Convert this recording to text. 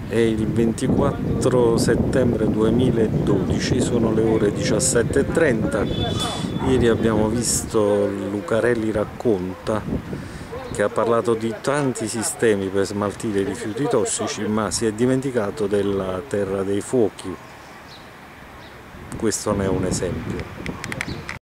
È il 24 settembre 2012, sono le ore 17:30. Ieri abbiamo visto Lucarelli Racconta, che ha parlato di tanti sistemi per smaltire i rifiuti tossici, ma si è dimenticato della Terra dei Fuochi. Questo ne è un esempio.